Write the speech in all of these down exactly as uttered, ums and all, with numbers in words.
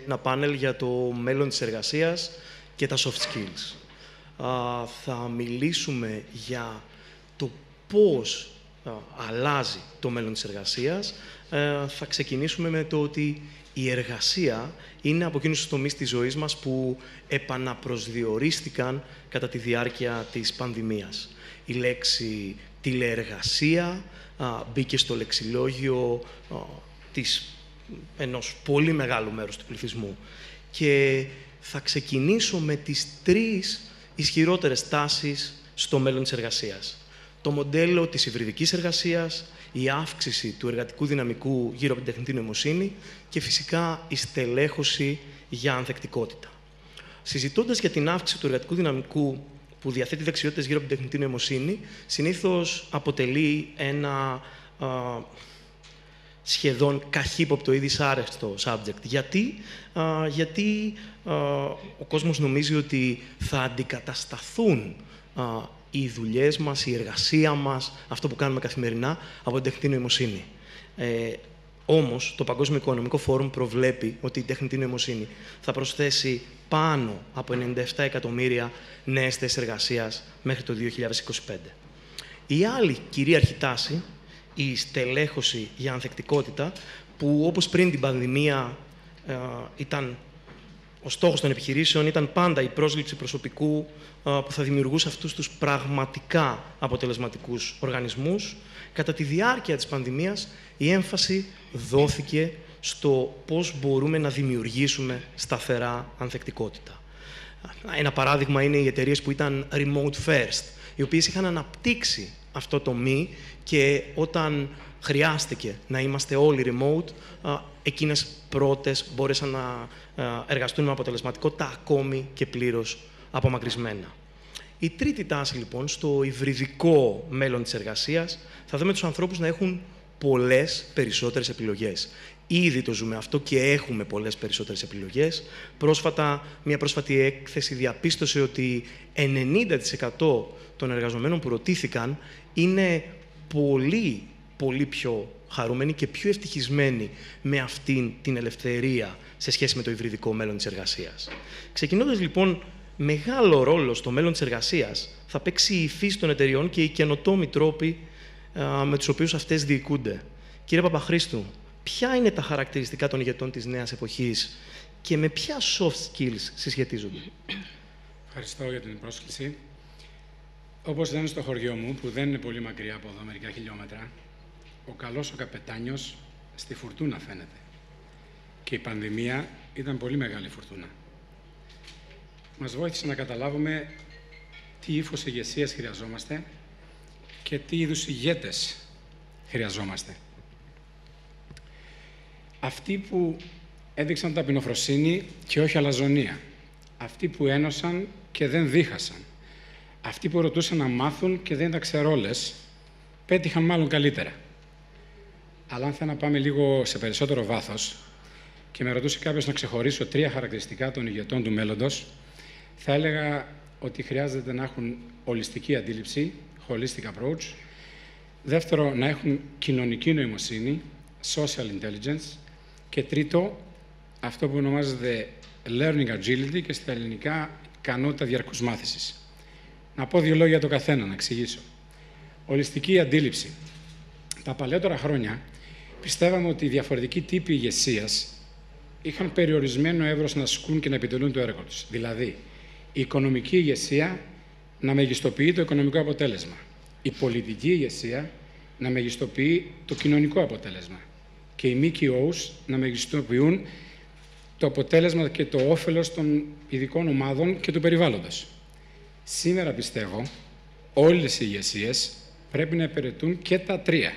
ένα πάνελ για το μέλλον της εργασίας και τα soft skills. Α, θα μιλήσουμε για το πώς α, αλλάζει το μέλλον της εργασίας. Ε, θα ξεκινήσουμε με το ότι η εργασία είναι από εκείνους τους τομείς της ζωής μας που επαναπροσδιορίστηκαν κατά τη διάρκεια της πανδημίας. Η λέξη τηλεεργασία α, μπήκε στο λεξιλόγιο α, της, ενός πολύ μεγάλου μέρους του πληθυσμού. Και θα ξεκινήσω με τις τρεις ισχυρότερες τάσεις στο μέλλον της εργασίας. Το μοντέλο της υβριδικής εργασίας, η αύξηση του εργατικού δυναμικού γύρω από την τεχνητή νοημοσύνη και φυσικά η στελέχωση για ανθεκτικότητα. Συζητώντας για την αύξηση του εργατικού δυναμικού που διαθέτει δεξιότητες γύρω από την τεχνητή νοημοσύνη, συνήθως αποτελεί ένα α, σχεδόν καχύποπτο ή δυσάρεστο subject. Γιατί, α, γιατί α, ο κόσμος νομίζει ότι θα αντικατασταθούν α, οι δουλειές μας, η εργασία μας, αυτό που κάνουμε καθημερινά, από την τεχνητή νοημοσύνη. Ε, όμως, το Παγκόσμιο Οικονομικό Φόρουμ προβλέπει ότι η τεχνητή νοημοσύνη θα προσθέσει πάνω από ενενήντα επτά εκατομμύρια νέες θέσεις εργασίας μέχρι το δύο χιλιάδες είκοσι πέντε. Η άλλη κυρίαρχη τάση, η στελέχωση για ανθεκτικότητα, που όπως πριν την πανδημία ε, ήταν ο στόχος των επιχειρήσεων, ήταν πάντα η πρόσληψη προσωπικού ε, που θα δημιουργούσε αυτούς τους πραγματικά αποτελεσματικούς οργανισμούς. Κατά τη διάρκεια της πανδημίας, η έμφαση δόθηκε στο πώς μπορούμε να δημιουργήσουμε σταθερά ανθεκτικότητα. Ένα παράδειγμα είναι οι εταιρείες που ήταν remote first, οι οποίες είχαν αναπτύξει αυτό το μη και όταν χρειάστηκε να είμαστε όλοι remote, εκείνες πρώτες μπόρεσαν να εργαστούν με αποτελεσματικότητα ακόμη και πλήρως απομακρυσμένα. Η τρίτη τάση, λοιπόν, στο υβριδικό μέλλον της εργασίας, θα δούμε τους ανθρώπους να έχουν πολλές περισσότερες επιλογές. Ήδη το ζούμε αυτό και έχουμε πολλές περισσότερες επιλογές. Πρόσφατα, μια πρόσφατη έκθεση διαπίστωσε ότι ενενήντα τοις εκατό των εργαζομένων που ρωτήθηκαν είναι πολύ, πολύ πιο χαρούμενοι και πιο ευτυχισμένοι με αυτήν την ελευθερία σε σχέση με το υβριδικό μέλλον της εργασίας. Ξεκινώντας, λοιπόν, μεγάλο ρόλο στο μέλλον της εργασίας θα παίξει η φύση των εταιριών και οι καινοτόμοι τρόποι α, με τους οποίους αυτές διοικούνται. Κύριε Παπαχρίστου, ποια είναι τα χαρακτηριστικά των ηγετών της νέας εποχής και με ποια soft skills συσχετίζονται? Ευχαριστώ για την πρόσκληση. Όπως λένε στο χωριό μου, που δεν είναι πολύ μακριά από εδώ, μερικά χιλιόμετρα, ο καλός ο καπετάνιος στη φουρτούνα φαίνεται. Και η πανδημία ήταν πολύ μεγάλη φουρτούνα. Μας βοήθησε να καταλάβουμε τι ύφος ηγεσίας χρειαζόμαστε και τι είδους ηγέτες χρειαζόμαστε. Αυτοί που έδειξαν ταπεινοφροσύνη και όχι αλαζονία. Αυτοί που ένωσαν και δεν δίχασαν. Αυτοί που ρωτούσαν να μάθουν και δεν ήταν ξερόλες, πέτυχαν μάλλον καλύτερα. Αλλά αν θέλω να πάμε λίγο σε περισσότερο βάθος και με ρωτούσε κάποιος να ξεχωρίσω τρία χαρακτηριστικά των ηγετών του μέλλοντος, θα έλεγα ότι χρειάζεται να έχουν ολιστική αντίληψη, holistic approach. Δεύτερο, να έχουν κοινωνική νοημοσύνη, social intelligence. Και τρίτο, αυτό που ονομάζεται learning agility και στα ελληνικά ικανότητα διαρκούς μάθησης. Να πω δύο λόγια για το καθένα, να εξηγήσω. Ολιστική αντίληψη. Τα παλαιότερα χρόνια πιστεύαμε ότι οι διαφορετικοί τύποι ηγεσίας είχαν περιορισμένο εύρος να ασκούν και να επιτελούν το έργο τους. Δηλαδή, η οικονομική ηγεσία να μεγιστοποιεί το οικονομικό αποτέλεσμα. Η πολιτική ηγεσία να μεγιστοποιεί το κοινωνικό αποτέλεσμα. Και οι εμ κέι ό's να μεγιστοποιούν το αποτέλεσμα και το όφελος των ειδικών ομάδων και του περιβάλλοντος. Σήμερα πιστεύω όλες οι ηγεσίες πρέπει να υπηρετούν και τα τρία.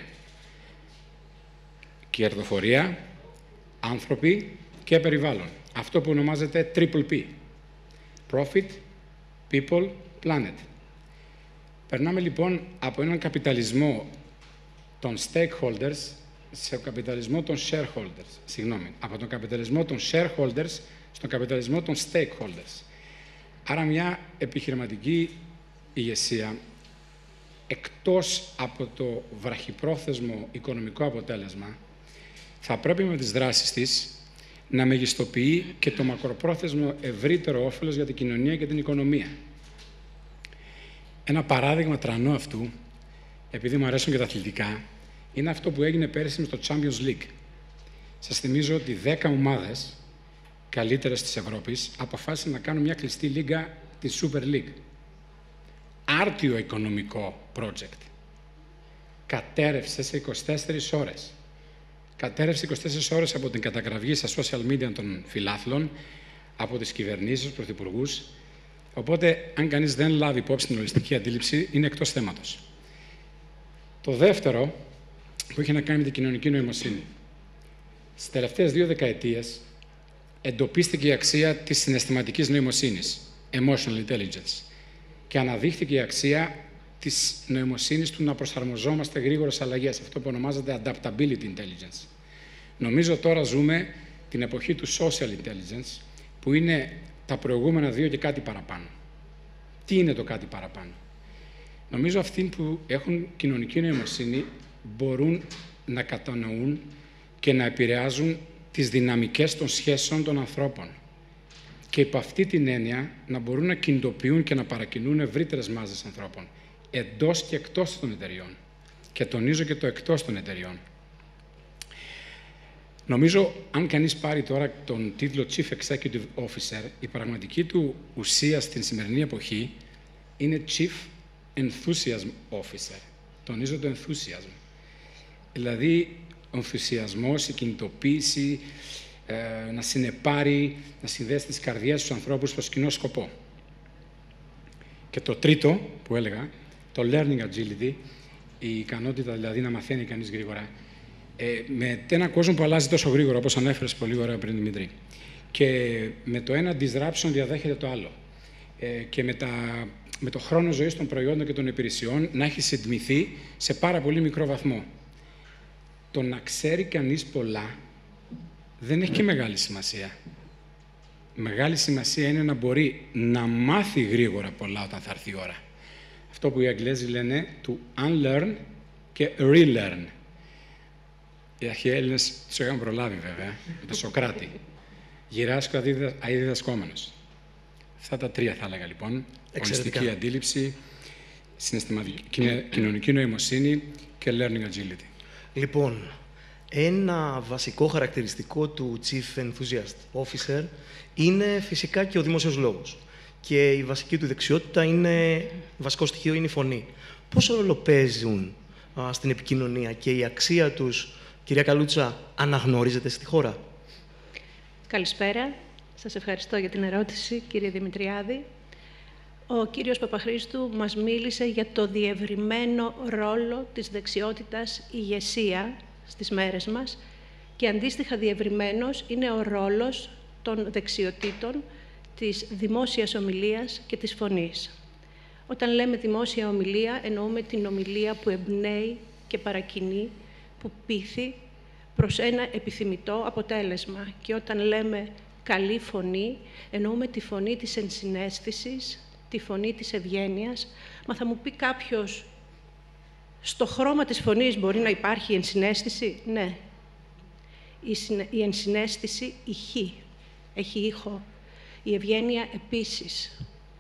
Κερδοφορία, άνθρωποι και περιβάλλον. Αυτό που ονομάζεται triple P. Profit, People, Planet. Περνάμε λοιπόν από έναν καπιταλισμό των stakeholders σε καπιταλισμό των shareholders. Συγγνώμη, από τον καπιταλισμό των shareholders στον καπιταλισμό των stakeholders. Άρα μια επιχειρηματική ηγεσία, εκτός από το βραχυπρόθεσμο οικονομικό αποτέλεσμα, θα πρέπει με τις δράσεις της να μεγιστοποιεί και το μακροπρόθεσμο ευρύτερο όφελος για την κοινωνία και την οικονομία. Ένα παράδειγμα τρανό αυτού, επειδή μου αρέσουν και τα αθλητικά, είναι αυτό που έγινε πέρυσι με το Champions League. Σας θυμίζω ότι δέκα ομάδες καλύτερες της Ευρώπης αποφάσισαν να κάνουν μια κλειστή λίγα, τη Super League. Άρτιο οικονομικό project. Κατέρευσε σε είκοσι τέσσερις ώρες. Κατέρευσε είκοσι τέσσερις ώρες από την καταγραφή στα social media των φιλάθλων, από τις κυβερνήσεις, τους πρωθυπουργούς. Οπότε, αν κανείς δεν λάβει υπόψη την ολιστική αντίληψη, είναι εκτός θέματος. Το δεύτερο, που έχει να κάνει με την κοινωνική νοημοσύνη. Στις τελευταίες δύο δεκαετίες εντοπίστηκε η αξία της συναισθηματικής νοημοσύνης, emotional intelligence, και αναδείχθηκε η αξία της νοημοσύνης του να προσαρμοζόμαστε γρήγορες αλλαγές, αυτό που ονομάζεται adaptability intelligence. Νομίζω τώρα ζούμε την εποχή του social intelligence, που είναι τα προηγούμενα δύο και κάτι παραπάνω. Τι είναι το κάτι παραπάνω? Νομίζω αυτοί που έχουν κοινωνική νοημοσύνη μπορούν να κατανοούν και να επηρεάζουν τις δυναμικές των σχέσεων των ανθρώπων. Και υπό αυτή την έννοια να μπορούν να κινητοποιούν και να παρακινούν ευρύτερες μάζες ανθρώπων, εντός και εκτός των εταιριών. Και τονίζω και το εκτός των εταιριών. Νομίζω, αν κανείς πάρει τώρα τον τίτλο Chief Executive Officer, η πραγματική του ουσία στην σημερινή εποχή είναι Chief Enthusiasm Officer. Τονίζω το enthusiasm. Δηλαδή, ο ενθουσιασμός, η κινητοποίηση, ε, να συνεπάρει, να συνδέσει τις καρδιές στους ανθρώπους προς κοινό σκοπό. Και το τρίτο που έλεγα, το learning agility, η ικανότητα δηλαδή να μαθαίνει κανείς γρήγορα, ε, με ένα κόσμο που αλλάζει τόσο γρήγορα, όπως ανέφερες πολύ ωραία πριν, Δημήτρη, και με το ένα disruption διαδέχεται το άλλο. Ε, και με, τα, με το χρόνο ζωής των προϊόντων και των υπηρεσιών να έχει συντμηθεί σε πάρα πολύ μικρό βαθμό. Το να ξέρει κανείς πολλά δεν έχει και μεγάλη σημασία. Μεγάλη σημασία είναι να μπορεί να μάθει γρήγορα πολλά όταν θα έρθει η ώρα. Αυτό που οι Αγγλέζοι λένε to unlearn και relearn. Οι αρχαίοι Έλληνες τους είχαν προλάβει βέβαια, με τον Σωκράτη. Γυράσκω αηδιδασκόμενος. Αυτά τα τρία θα έλεγα λοιπόν. Ολιστική αντίληψη, συναισθηματική, κοινωνική νοημοσύνη και learning agility. Λοιπόν, ένα βασικό χαρακτηριστικό του Chief Enthusiast Officer είναι φυσικά και ο δημόσιος λόγος. Και η βασική του δεξιότητα είναι, βασικό στοιχείο είναι η φωνή. Πόσο ρόλο παίζουν α, στην επικοινωνία και η αξία τους, κυρία Καλούτσα, αναγνωρίζεται στη χώρα? Καλησπέρα. Σας ευχαριστώ για την ερώτηση, κύριε Δημητριάδη. Ο κύριος Παπαχρίστου μας μίλησε για το διευρυμένο ρόλο της δεξιότητας ηγεσία στις μέρες μας και αντίστοιχα διευρυμένος είναι ο ρόλος των δεξιοτήτων της δημόσιας ομιλίας και της φωνής. Όταν λέμε δημόσια ομιλία, εννοούμε την ομιλία που εμπνέει και παρακινεί, που πείθει προς ένα επιθυμητό αποτέλεσμα. Και όταν λέμε καλή φωνή, εννοούμε τη φωνή της ενσυναίσθησης, τη φωνή της ευγένειας. Μα θα μου πει κάποιος, στο χρώμα της φωνής μπορεί να υπάρχει ενσυναίσθηση? Ναι. Η, συνε... η ενσυναίσθηση ηχεί, έχει ήχο. Η ευγένεια επίσης.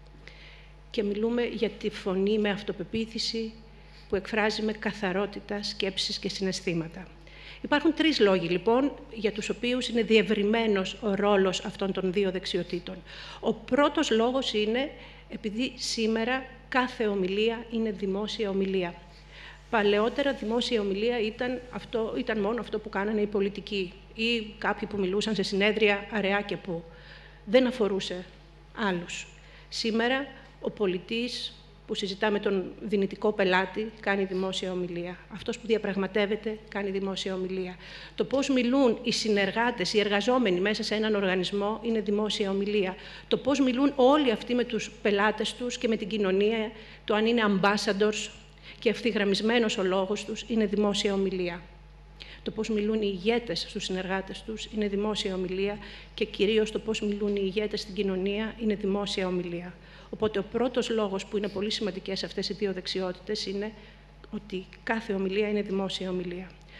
Και μιλούμε για τη φωνή με αυτοπεποίθηση που εκφράζει με καθαρότητα σκέψεις και συναισθήματα. Υπάρχουν τρεις λόγοι, λοιπόν, για τους οποίους είναι διευρυμένος ο ρόλος αυτών των δύο δεξιοτήτων. Ο πρώτος λόγος είναι επειδή σήμερα κάθε ομιλία είναι δημόσια ομιλία. Παλαιότερα δημόσια ομιλία ήταν, αυτό, ήταν μόνο αυτό που κάνανε οι πολιτικοί ή κάποιοι που μιλούσαν σε συνέδρια αραιά και που. Δεν αφορούσε άλλους. Σήμερα ο πολιτής που συζητά με τον δυνητικό πελάτη κάνει δημόσια ομιλία. Αυτός που διαπραγματεύεται κάνει δημόσια ομιλία. Το πώς μιλούν οι συνεργάτες, οι εργαζόμενοι μέσα σε έναν οργανισμό είναι δημόσια ομιλία. Το πώς μιλούν όλοι αυτοί με τους πελάτες τους και με την κοινωνία, το αν είναι ambassadors και ευθυγραμμισμένος ο λόγος τους, είναι δημόσια ομιλία. Το πώς μιλούν οι ηγέτες στους συνεργάτες τους είναι δημόσια ομιλία και κυρίως το πώς μιλούν οι ηγέτες στην κοινωνία είναι δημόσια ομιλία. Οπότε ο πρώτος λόγος που είναι πολύ σημαντικές αυτές οι δύο δεξιότητες είναι ότι κάθε ομιλία είναι δημόσια ομιλία.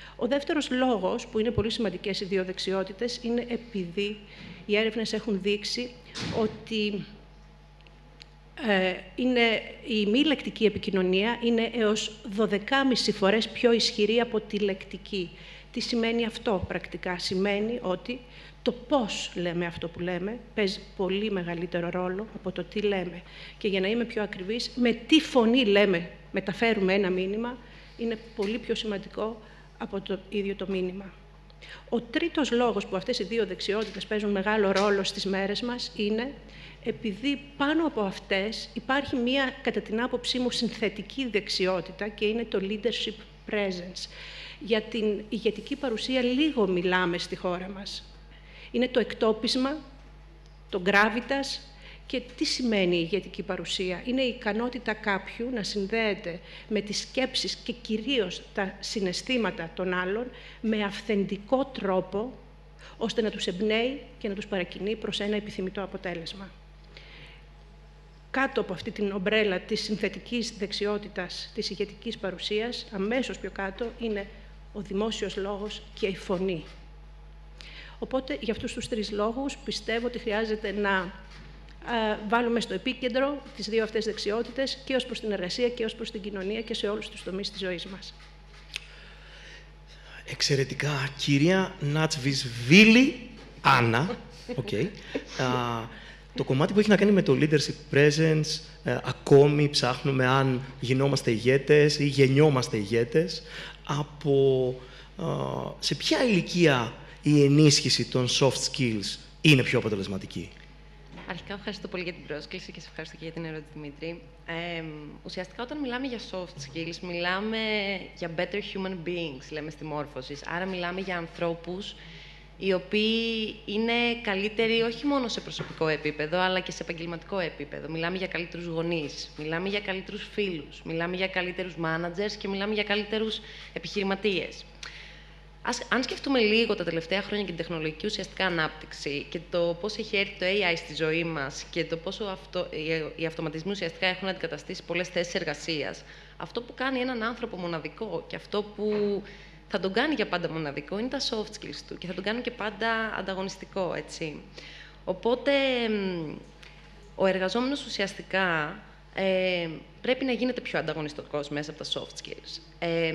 Ο δεύτερος λόγος, που είναι πολύ σημαντικές οι δύο δεξιότητες, είναι επειδή οι έρευνες έχουν δείξει ότι ε, είναι, η μη λεκτική επικοινωνία είναι έως δώδεκα κόμμα πέντε φορές πιο ισχυρή από τη λεκτική. Τι σημαίνει αυτό πρακτικά? Σημαίνει ότι το πώς λέμε αυτό που λέμε παίζει πολύ μεγαλύτερο ρόλο από το τι λέμε. Και για να είμαι πιο ακριβής, με τι φωνή λέμε, μεταφέρουμε ένα μήνυμα, είναι πολύ πιο σημαντικό από το ίδιο το μήνυμα. Ο τρίτος λόγος που αυτές οι δύο δεξιότητες παίζουν μεγάλο ρόλο στις μέρες μας είναι επειδή πάνω από αυτές υπάρχει μία, κατά την άποψή μου, συνθετική δεξιότητα και είναι το leadership presence. Για την ηγετική παρουσία λίγο μιλάμε στη χώρα μας. Είναι το εκτόπισμα, το gravitas. Και τι σημαίνει η ηγετική παρουσία? Είναι η ικανότητα κάποιου να συνδέεται με τις σκέψεις και κυρίως τα συναισθήματα των άλλων με αυθεντικό τρόπο, ώστε να τους εμπνέει και να τους παρακινεί προς ένα επιθυμητό αποτέλεσμα. Κάτω από αυτή την ομπρέλα της συνθετικής δεξιότητας της ηγετικής παρουσίας, αμέσως πιο κάτω, είναι ο δημόσιος λόγος και η φωνή. Οπότε, για αυτούς τους τρεις λόγους, πιστεύω ότι χρειάζεται να βάλουμε στο επίκεντρο τις δύο αυτές δεξιότητες και ως προς την εργασία και ως προς την κοινωνία και σε όλους τους τομείς της ζωής μας. Εξαιρετικά. Κυρία Natsvlishvili, Άννα, okay. uh, το κομμάτι που έχει να κάνει με το leadership presence, uh, ακόμη ψάχνουμε αν γινόμαστε ηγέτες ή γεννιόμαστε ηγέτες. Από, uh, σε ποια ηλικία η ενίσχυση των soft skills είναι πιο αποτελεσματική? Αρχικά, ευχαριστώ πολύ για την πρόσκληση και σε ευχαριστώ και για την ερώτηση, Δημήτρη. Ε, ουσιαστικά, όταν μιλάμε για soft skills, μιλάμε για better human beings, λέμε στη Morphoses. Άρα, μιλάμε για ανθρώπους οι οποίοι είναι καλύτεροι όχι μόνο σε προσωπικό επίπεδο, αλλά και σε επαγγελματικό επίπεδο. Μιλάμε για καλύτερους γονείς, μιλάμε για καλύτερους φίλους, μιλάμε για καλύτερους managers και μιλάμε για καλύτερους επιχειρηματίες. Ας, αν σκεφτούμε λίγο τα τελευταία χρόνια και την τεχνολογική ουσιαστικά ανάπτυξη και το πώς έχει έρθει το έι άι στη ζωή μας και το πόσο αυτό, οι αυτοματισμοί ουσιαστικά έχουν αντικαταστήσει πολλές θέσεις εργασίας, αυτό που κάνει έναν άνθρωπο μοναδικό και αυτό που θα τον κάνει για πάντα μοναδικό είναι τα soft skills του και θα τον κάνουν και πάντα ανταγωνιστικό, έτσι. Οπότε, ο εργαζόμενος ουσιαστικά ε, πρέπει να γίνεται πιο ανταγωνιστικός μέσα από τα soft skills. Ε,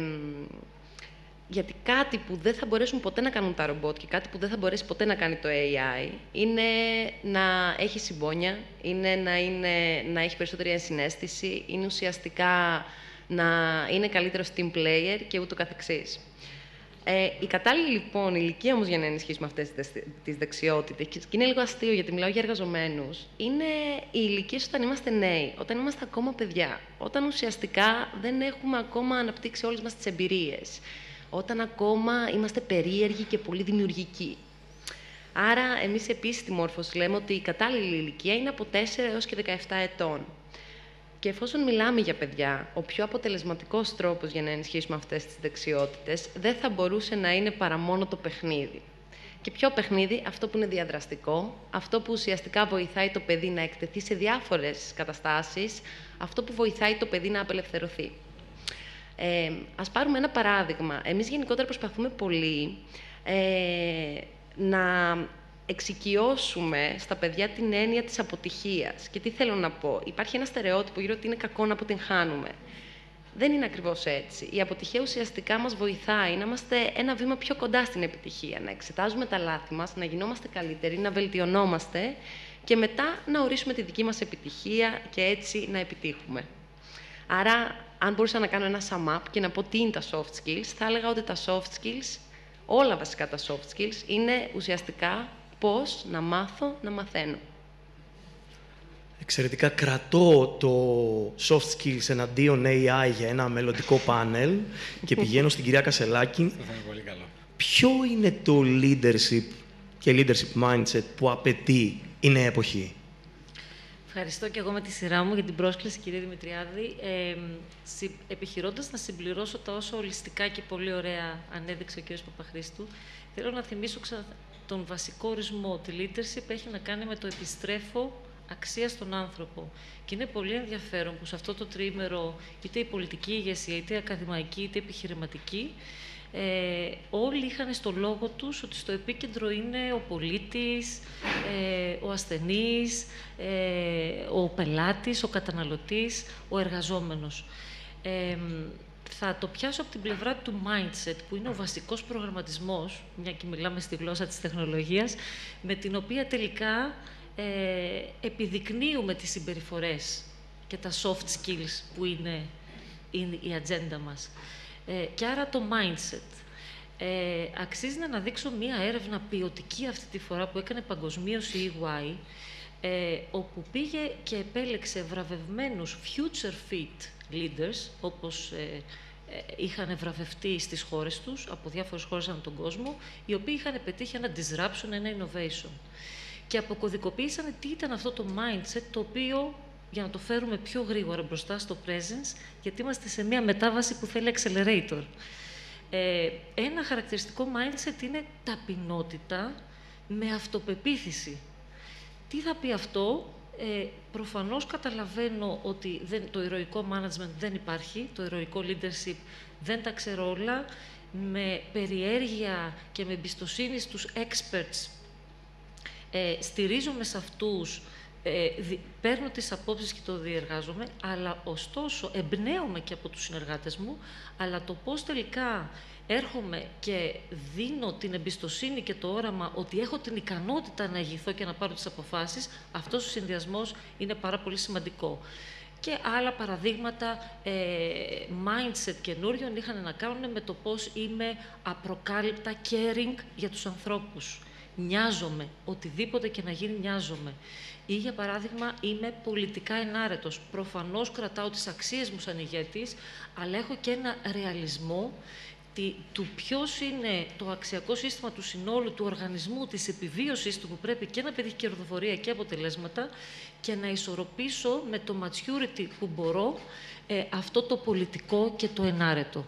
Γιατί κάτι που δεν θα μπορέσουν ποτέ να κάνουν τα ρομπότ και κάτι που δεν θα μπορέσει ποτέ να κάνει το έι άι είναι να έχει συμπόνια, είναι να, είναι, να έχει περισσότερη ενσυναίσθηση, είναι ουσιαστικά να είναι καλύτερος team player και ούτω καθεξής. Ε, η κατάλληλη λοιπόν ηλικία όμως για να ενισχύσουμε αυτές τις δεξιότητες, και είναι λίγο αστείο γιατί μιλάω για εργαζομένους, είναι οι ηλικίες όταν είμαστε νέοι, όταν είμαστε ακόμα παιδιά, όταν ουσιαστικά δεν έχουμε ακόμα αναπτύξει όλες μας τις εμπειρίες. Όταν ακόμα είμαστε περίεργοι και πολύ δημιουργικοί. Άρα, εμείς επίσης στη Morphoses λέμε ότι η κατάλληλη ηλικία είναι από τέσσερα έως και δεκαεπτά ετών. Και εφόσον μιλάμε για παιδιά, ο πιο αποτελεσματικός τρόπος για να ενισχύσουμε αυτές τις δεξιότητες δεν θα μπορούσε να είναι παρά μόνο το παιχνίδι. Και ποιο παιχνίδι? Αυτό που είναι διαδραστικό, αυτό που ουσιαστικά βοηθάει το παιδί να εκτεθεί σε διάφορες καταστάσεις, αυτό που βοηθάει το παιδί να απελευθερωθεί. Ε, ας πάρουμε ένα παράδειγμα. Εμείς γενικότερα προσπαθούμε πολύ ε, να εξοικειώσουμε στα παιδιά την έννοια της αποτυχίας. Και τι θέλω να πω? Υπάρχει ένα στερεότυπο γύρω ότι είναι κακό να αποτυγχάνουμε. Δεν είναι ακριβώς έτσι. Η αποτυχία ουσιαστικά μας βοηθάει να είμαστε ένα βήμα πιο κοντά στην επιτυχία, να εξετάζουμε τα λάθη μας, να γινόμαστε καλύτεροι, να βελτιωνόμαστε και μετά να ορίσουμε τη δική μας επιτυχία και έτσι να επιτύχουμε. Άρα, αν μπορούσα να κάνω ένα sum up και να πω τι είναι τα soft skills, θα έλεγα ότι τα soft skills, όλα βασικά τα soft skills, είναι ουσιαστικά πώς να μάθω να μαθαίνω. Εξαιρετικά. Κρατώ το soft skills εναντίον έι άι για ένα μελλοντικό πάνελ και πηγαίνω στην κυρία Kasselaki. Αυτό θα είναι πολύ καλό. Ποιο είναι το leadership και leadership mindset που απαιτεί η νέα εποχή? Ευχαριστώ και εγώ με τη σειρά μου για την πρόσκληση, κύριε Δημητριάδη. Ε, επιχειρώντας να συμπληρώσω τα όσο ολιστικά και πολύ ωραία ανέδειξε ο κύριος Παπαχρίστου, θέλω να θυμίσω ξα... τον βασικό ορισμό. Τη leadership έχει να κάνει με το επιστρέφω αξία στον άνθρωπο. Και είναι πολύ ενδιαφέρον που σε αυτό το τριήμερο, είτε η πολιτική ηγεσία, είτε η ακαδημαϊκή, είτε η επιχειρηματική, Ε, όλοι είχαν στο λόγο τους ότι στο επίκεντρο είναι ο πολίτης, ε, ο ασθενής, ε, ο πελάτης, ο καταναλωτής, ο εργαζόμενος. Ε, θα το πιάσω από την πλευρά του mindset, που είναι ο βασικός προγραμματισμός, μια και μιλάμε στη γλώσσα της τεχνολογίας, με την οποία τελικά ε, επιδεικνύουμε τις συμπεριφορές και τα soft skills που είναι, είναι η ατζέντα μας. Ε, και άρα το mindset. Ε, αξίζει να αναδείξω μία έρευνα ποιοτική αυτή τη φορά που έκανε παγκοσμίως η ι γουάι, ε, όπου πήγε και επέλεξε βραβευμένους future fit leaders, όπως ε, ε, είχαν βραβευτεί στις χώρες τους, από διάφορες χώρες ανά τον κόσμο, οι οποίοι είχαν πετύχει ένα disruption, ένα innovation. Και αποκωδικοποίησαν τι ήταν αυτό το mindset, το οποίο, για να το φέρουμε πιο γρήγορα μπροστά στο presence, γιατί είμαστε σε μια μετάβαση που θέλει accelerator. Ε, ένα χαρακτηριστικό mindset είναι ταπεινότητα με αυτοπεποίθηση. Τι θα πει αυτό? Ε, προφανώς καταλαβαίνω ότι δεν, το ηρωικό management δεν υπάρχει, το ηρωικό leadership δεν τα ξέρω όλα, με περιέργεια και με εμπιστοσύνη στους experts ε, στηρίζομαι σε αυτούς, ε, δι, παίρνω τις απόψεις και το διεργάζομαι, αλλά ωστόσο εμπνέομαι και από τους συνεργάτες μου, αλλά το πώς τελικά έρχομαι και δίνω την εμπιστοσύνη και το όραμα ότι έχω την ικανότητα να ηγηθώ και να πάρω τις αποφάσεις, αυτός ο συνδυασμός είναι πάρα πολύ σημαντικό. Και άλλα παραδείγματα ε, mindset καινούριων είχαν να κάνουν με το πώς είμαι απροκάλυπτα caring για τους ανθρώπους. Νοιάζομαι, οτιδήποτε και να γίνει νοιάζομαι. Ή, για παράδειγμα, είμαι πολιτικά ενάρετος. Προφανώς κρατάω τις αξίες μου σαν ηγέτης, αλλά έχω και ένα ρεαλισμό του ποιος είναι το αξιακό σύστημα του συνόλου του οργανισμού, της επιβίωσης του, που πρέπει και να πετύχει κερδοφορία και αποτελέσματα, και να ισορροπήσω με το maturity που μπορώ ε, αυτό το πολιτικό και το ενάρετο.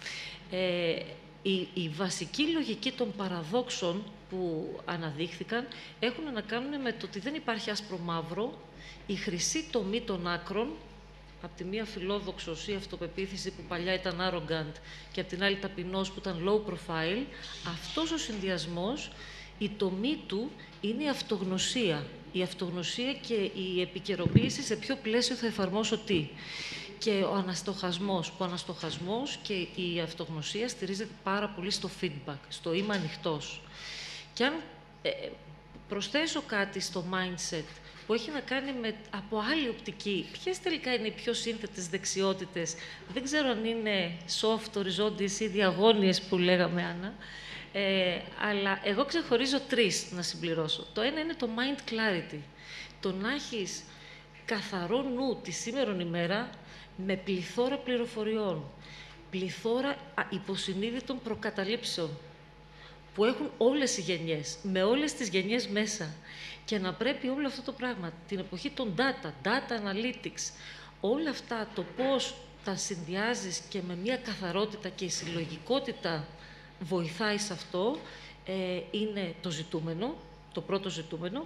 Ε, η, η βασική λογική των παραδόξων που αναδείχθηκαν έχουν να κάνουν με το ότι δεν υπάρχει άσπρο-μαύρο, η χρυσή τομή των άκρων, από τη μία φιλόδοξος ή αυτοπεποίθηση που παλιά ήταν arrogant και από την άλλη ταπεινός που ήταν low profile, αυτός ο συνδυασμός, η τομή του είναι η αυτογνωσία. Η αυτογνωσία και η επικαιροποίηση σε ποιο πλαίσιο θα εφαρμόσω τι. Και ο αναστοχασμός, που ο αναστοχασμός και η αυτογνωσία στηρίζεται πάρα πολύ στο feedback, στο είμαι ανοιχτός. Και αν ε, προσθέσω κάτι στο mindset που έχει να κάνει με, από άλλη οπτική, ποιες τελικά είναι οι πιο σύνθετες δεξιότητες, δεν ξέρω αν είναι soft, οριζόντιες ή διαγώνιες που λέγαμε, Άννα, ε, αλλά εγώ ξεχωρίζω τρεις να συμπληρώσω. Το ένα είναι το mind clarity, το να έχεις καθαρό νου τη σήμερον ημέρα με πληθώρα πληροφοριών, πληθώρα υποσυνείδητων προκαταλήψεων, που έχουν όλες οι γενιές, με όλες τις γενιές μέσα. Και να πρέπει όλο αυτό το πράγμα, την εποχή των data, data analytics, όλα αυτά, το πώς τα συνδυάζεις και με μια καθαρότητα και η συλλογικότητα βοηθάει σε αυτό, ε, είναι το ζητούμενο, το πρώτο ζητούμενο.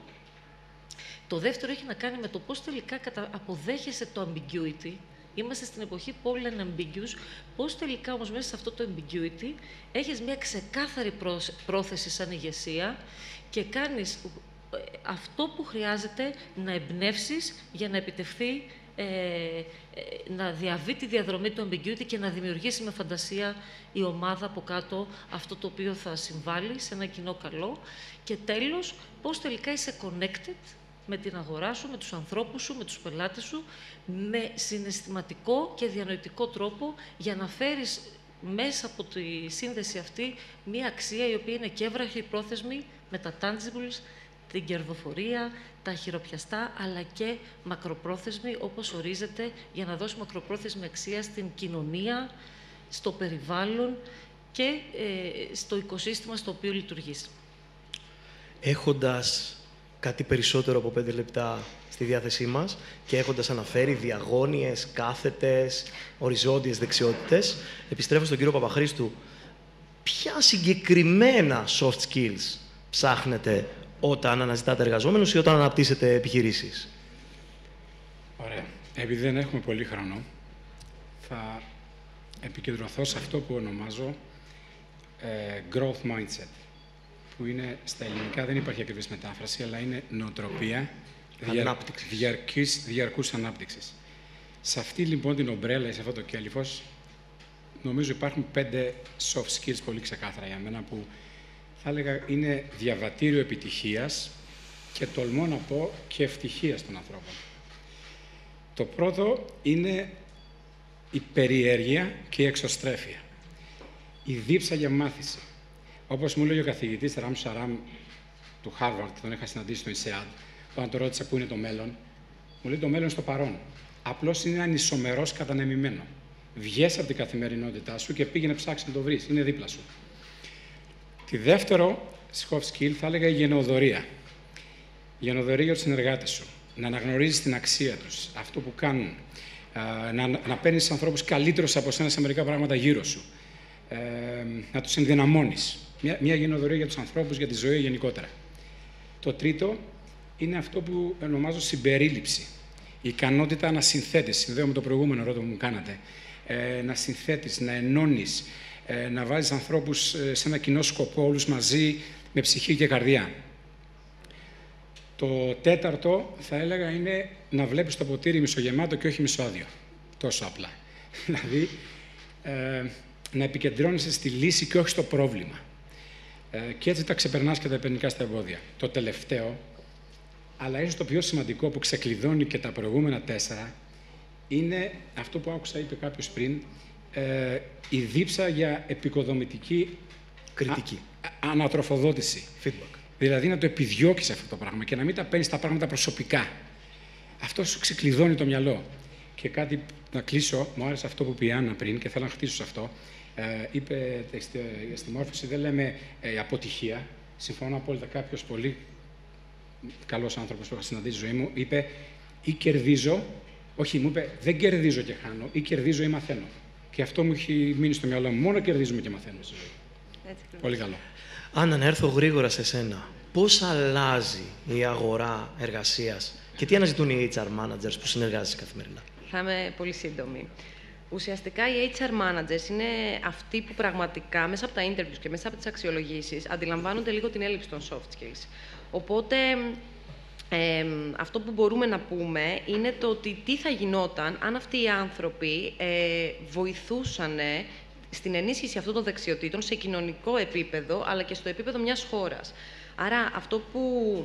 Το δεύτερο έχει να κάνει με το πώς τελικά αποδέχεσαι το ambiguity. Είμαστε στην εποχή που όλα είναι ambiguous. Πώς τελικά όμως μέσα σε αυτό το ambiguity έχεις μια ξεκάθαρη πρόθεση σαν ηγεσία και κάνεις αυτό που χρειάζεται να εμπνεύσεις για να επιτευχθεί, ε, ε, να διαβεί τη διαδρομή του ambiguity και να δημιουργήσει με φαντασία η ομάδα από κάτω αυτό το οποίο θα συμβάλλει σε ένα κοινό καλό. Και τέλος, πώς τελικά είσαι connected με την αγορά σου, με τους ανθρώπους σου, με τους πελάτες σου, με συναισθηματικό και διανοητικό τρόπο, για να φέρεις μέσα από τη σύνδεση αυτή μία αξία η οποία είναι και βραχυπρόθεσμη με τα tangibles, την κερδοφορία, τα χειροπιαστά, αλλά και μακροπρόθεσμη, όπως ορίζεται, για να δώσει μακροπρόθεσμη αξία στην κοινωνία, στο περιβάλλον και ε, στο οικοσύστημα στο οποίο λειτουργείς. Έχοντας κάτι περισσότερο από πέντε λεπτά στη διάθεσή μας και έχοντας αναφέρει διαγώνιες, κάθετες, οριζόντιες δεξιότητες, επιστρέφω στον κύριο Παπαχρίστου. Ποια συγκεκριμένα soft skills ψάχνετε όταν αναζητάτε εργαζόμενους ή όταν αναπτύσσετε επιχειρήσεις? Ωραία. Επειδή δεν έχουμε πολύ χρόνο, θα επικεντρωθώ σε αυτό που ονομάζω growth mindset, που είναι στα ελληνικά, δεν υπάρχει ακριβής μετάφραση, αλλά είναι νοοτροπία ανάπτυξης. Διαρκής, διαρκούς ανάπτυξης. Σε αυτή λοιπόν την ομπρέλα, σε αυτό το κέλυφος, νομίζω υπάρχουν πέντε soft skills πολύ ξεκάθαρα για μένα, που θα έλεγα είναι διαβατήριο επιτυχίας και τολμώ να πω και ευτυχίας των ανθρώπων. Το πρώτο είναι η περιέργεια και η εξωστρέφεια. Η δίψα για μάθηση. Όπως μου λέει ο καθηγητής Ραμ Σαράμ του Harvard, τον είχα συναντήσει στο ΙΣΕΑΔ, όταν το ρώτησα πού είναι το μέλλον, μου λέει το μέλλον στο παρόν. Απλώς είναι ανισομερώς κατανεμημένο. Βγες από την καθημερινότητά σου και πήγαινε ψάξει να το βρεις. Είναι δίπλα σου. Τη δεύτερο soft skill θα έλεγα η γενεοδορία. Η γενεοδορία για τους συνεργάτες σου. Να αναγνωρίζεις την αξία τους, αυτό που κάνουν. Να, να παίρνεις ανθρώπους καλύτερους από σένα σε μερικά πράγματα γύρω σου. Ε, να τους ενδυναμώνεις. Μια, μια γενεοδορία για τους ανθρώπους, για τη ζωή γενικότερα. Το τρίτο είναι αυτό που ονομάζω συμπερίληψη. Η ικανότητα να συνθέτεις, συνδέω με το προηγούμενο ερώτημα που μου κάνατε, ε, να συνθέτεις, να ενώνεις, ε, να βάζεις ανθρώπους ε, σε ένα κοινό σκοπό, όλους μαζί, με ψυχή και καρδιά. Το τέταρτο, θα έλεγα, είναι να βλέπεις το ποτήρι μισογεμάτο και όχι μισοάδιο. Τόσο απλά. Δηλαδή, ε, να επικεντρώνεσαι στη λύση και όχι στο πρόβλημα. Ε, και έτσι τα ξεπερνάς και τα επενδυτικά στα εμπόδια. Το τελευταίο, αλλά ίσως το πιο σημαντικό που ξεκλειδώνει και τα προηγούμενα τέσσερα, είναι αυτό που άκουσα, είπε κάποιος πριν, ε, η δίψα για επικοδομητική κριτική. Α, α, ανατροφοδότηση. Feedback. Δηλαδή να το επιδιώκεις αυτό το πράγμα και να μην τα παίρνεις τα πράγματα προσωπικά. Αυτό σου ξεκλειδώνει το μυαλό. Και κάτι να κλείσω, μου άρεσε αυτό που είπε η Άννα πριν και θέλω να χτίσω σε αυτό. Ε, είπε στη, στη μόρφωση δεν λέμε ε, αποτυχία. Συμφωνώ απόλυτα. Κάποιος πολύ καλός άνθρωπος που είχα συναντήσει στη ζωή μου είπε ή κερδίζω, όχι, μου είπε δεν κερδίζω και χάνω, ή κερδίζω ή μαθαίνω. Και αυτό μου έχει μείνει στο μυαλό μου. Μόνο κερδίζουμε και μαθαίνουμε στη ζωή. Έτσι, πολύ καλό. Άννα, να έρθω γρήγορα σε σένα. Πώς αλλάζει η αγορά εργασίας και τι αναζητούν οι έιτς αρ managers που συνεργάζεσαι καθημερινά? Θα είμαι πολύ σύντομη. Ουσιαστικά οι έιτς αρ managers είναι αυτοί που πραγματικά μέσα από τα interviews και μέσα από τις αξιολογήσεις αντιλαμβάνονται λίγο την έλλειψη των soft skills. Οπότε, ε, αυτό που μπορούμε να πούμε είναι το ότι τι θα γινόταν αν αυτοί οι άνθρωποι ε, βοηθούσαν στην ενίσχυση αυτών των δεξιοτήτων σε κοινωνικό επίπεδο, αλλά και στο επίπεδο μιας χώρας. Άρα, αυτό που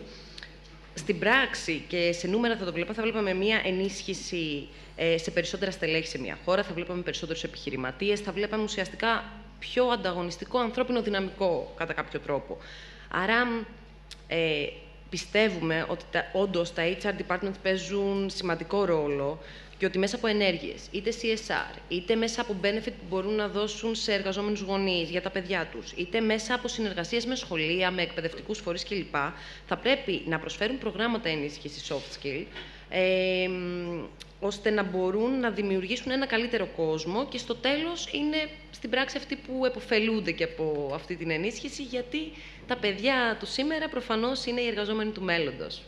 στην πράξη και σε νούμερα θα το βλέπαμε, θα βλέπαμε μια ενίσχυση ε, σε περισσότερα στελέχη σε μια χώρα, θα βλέπαμε περισσότερους επιχειρηματίες, θα βλέπαμε ουσιαστικά πιο ανταγωνιστικό ανθρώπινο δυναμικό, κατά κάποιο τρόπο. Άρα, ε, πιστεύουμε ότι τα, όντως τα έιτς αρ departments παίζουν σημαντικό ρόλο και ότι μέσα από ενέργειες, είτε σι ες αρ, είτε μέσα από benefit που μπορούν να δώσουν σε εργαζόμενους γονείς για τα παιδιά τους, είτε μέσα από συνεργασίες με σχολεία, με εκπαιδευτικούς φορείς κλπ., θα πρέπει να προσφέρουν προγράμματα ενίσχυσης soft skill, ε, ώστε να μπορούν να δημιουργήσουν ένα καλύτερο κόσμο και στο τέλος είναι στην πράξη αυτοί που επωφελούνται και από αυτή την ενίσχυση, γιατί τα παιδιά του σήμερα προφανώς είναι οι εργαζόμενοι του μέλλοντος.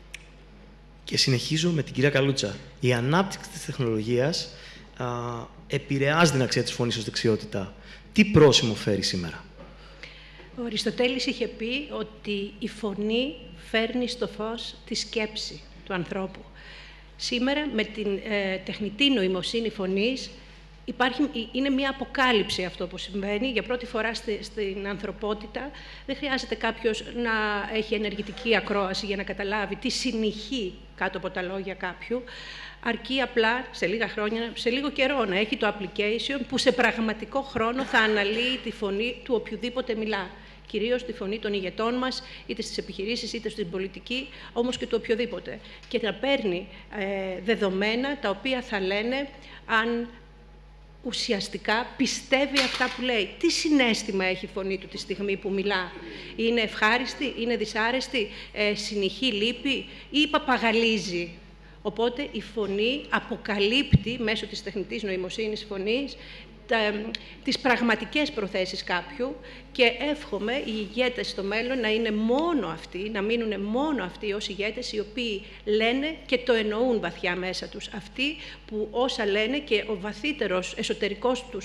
Και συνεχίζω με την κυρία Καλούτσα. Η ανάπτυξη της τεχνολογίας α, επηρεάζει την αξία της φωνής ως δεξιότητα. Τι πρόσημο φέρει σήμερα? Ο Αριστοτέλης είχε πει ότι η φωνή φέρνει στο φως τη σκέψη του ανθρώπου. Σήμερα, με την ε, τεχνητή νοημοσύνη φωνής, υπάρχει, είναι μια αποκάλυψη αυτό που συμβαίνει. Για πρώτη φορά στη, στην ανθρωπότητα δεν χρειάζεται κάποιος να έχει ενεργητική ακρόαση για να καταλάβει τι συνηχεί κάτω από τα λόγια κάποιου. Αρκεί απλά σε λίγα χρόνια, σε λίγο καιρό να έχει το application που σε πραγματικό χρόνο θα αναλύει τη φωνή του οποιοδήποτε μιλά. Κυρίως τη φωνή των ηγετών μας, είτε στις επιχειρήσεις, είτε στην πολιτική, όμως και του οποιοδήποτε. Και να παίρνει ε, δεδομένα τα οποία θα λένε αν ουσιαστικά πιστεύει αυτά που λέει. Τι συναίσθημα έχει η φωνή του τη στιγμή που μιλά? Είναι ευχάριστη, είναι δυσάρεστη, ε, συνηχεί λύπη ή παπαγαλίζει? Οπότε η φωνή αποκαλύπτει μέσω της τεχνητής νοημοσύνης φωνής τα, τις πραγματικές προθέσεις κάποιου και εύχομαι οι ηγέτες στο μέλλον να είναι μόνο αυτοί, να μείνουν μόνο αυτοί ως ηγέτες οι οποίοι λένε και το εννοούν βαθιά μέσα τους. Αυτοί που όσα λένε και ο βαθύτερος εσωτερικός τους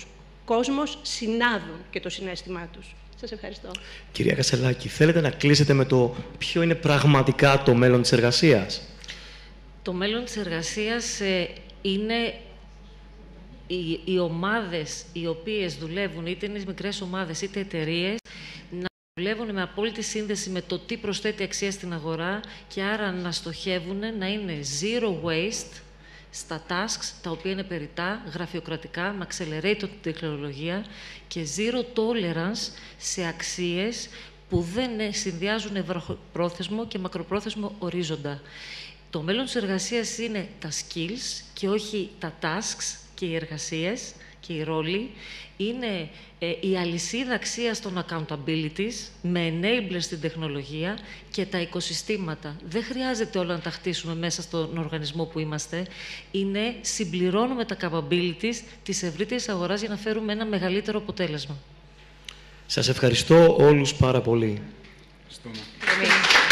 κόσμος συνάδουν και το συναίσθημά τους. Σας ευχαριστώ. Κυρία Kasselaki, θέλετε να κλείσετε με το ποιο είναι πραγματικά το μέλλον της εργασίας? Το μέλλον της εργασίας ε, είναι οι, οι ομάδες οι οποίες δουλεύουν, είτε είναι μικρές ομάδες είτε εταιρείες, να δουλεύουν με απόλυτη σύνδεση με το τι προσθέτει αξία στην αγορά και άρα να στοχεύουν να είναι zero waste στα tasks, τα οποία είναι περιττά, γραφειοκρατικά, με accelerate την τεχνολογία και zero tolerance σε αξίες που δεν συνδυάζουν ευρωπρόθεσμο και μακροπρόθεσμο ορίζοντα. Το μέλλον της εργασίας είναι τα skills και όχι τα tasks και οι εργασίες και οι ρόλοι. Είναι ε, η αλυσίδα αξίας των accountabilities με enablers στην τεχνολογία και τα οικοσυστήματα. Δεν χρειάζεται όλα να τα χτίσουμε μέσα στον οργανισμό που είμαστε. Είναι συμπληρώνουμε τα capabilities της ευρύτερης αγοράς για να φέρουμε ένα μεγαλύτερο αποτέλεσμα. Σας ευχαριστώ όλους πάρα πολύ. Ευχαριστούμε.